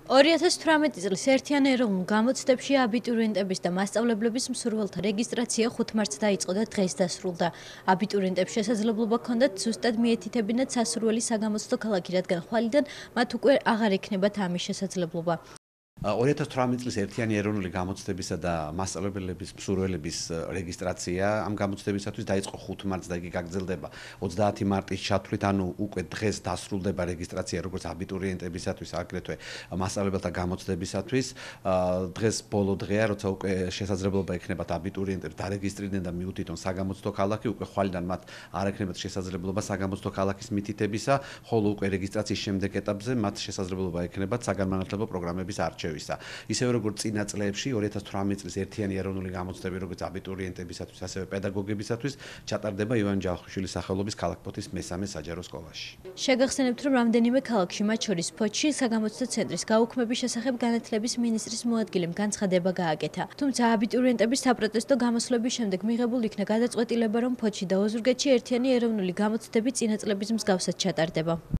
2018 წლის ერთიან ეროვნულ გამოცდებში აბიტურიენტების და მასწავლებლების მსურველთა რეგისტრაცია 5 მარტს დაიწყო და დღეს დასრულდა. აბიტურიენტებს შესაძლებლობა ჰქონდათ ზუსტად მიეთითებინათ სასურველი საგამოცდო ქალაქი, რადგან ხვალიდან მათ უკვე აღარ ექნებათ ამის შესაძლებლობა. 2018 წლის ერთიანი ეროვნული გამოცდებისა და მასწავლებლების მსურველების რეგისტრაცია ამ გამოცდებისათვის დაიწყო 5 მარტს და იგი გაგრძელდება 30 მარტის ჩათვლით, ანუ უკვე დღეს დასრულდება რეგისტრაცია როგორც აბიტურიენტებისათვის, აგრეთვე მასწავლებელთა გამოცდებისათვის. დღეს ბოლო დღეა, როცა უკვე შესაძლებლობა ექნებათ აბიტურიენტებს დარეგისტრირდნენ და მიუთითონ საგამოცდო ქალაქი, უკვე ხვალიდან მათ არ ექნებათ შესაძლებლობა საგამოცდო ქალაქის მითითებისა, ხოლო უკვე რეგისტრაციის შემდეგ ეტაპზე მათ შესაძლებლობა ექნებათ საგანმანათლებლო პროგრამების არჩევისა. ისევე როგორც წინა წლებში 2018 წლის ერთიანი ეროვნული გამოცდები როგორც აბიტურიენტებისათვის, ასევე პედაგოგებისათვის ჩატარდება ივან ჯავახიშვილის სახელობის ქალაქ-ფოთის მესამე საჯარო სკოლაში. შეგახსენებთ, რომ რამდენიმე ქალაქში, მათ შორის ფოთში, საგამოცდო ცენტრის გაუქმების შესახებ განათლების მინისტრის მოადგილემ განცხადება გააკეთა. თუმცა აბიტურიენტების საპროტესტო გამოსვლების შემდეგ მიღებულ იქნა გადაწყვეტილება, რომ ფოთში და ოზურგეთში ერთიანი ეროვნული გამოცდები წინა წლების მსგავსად ჩატარდება.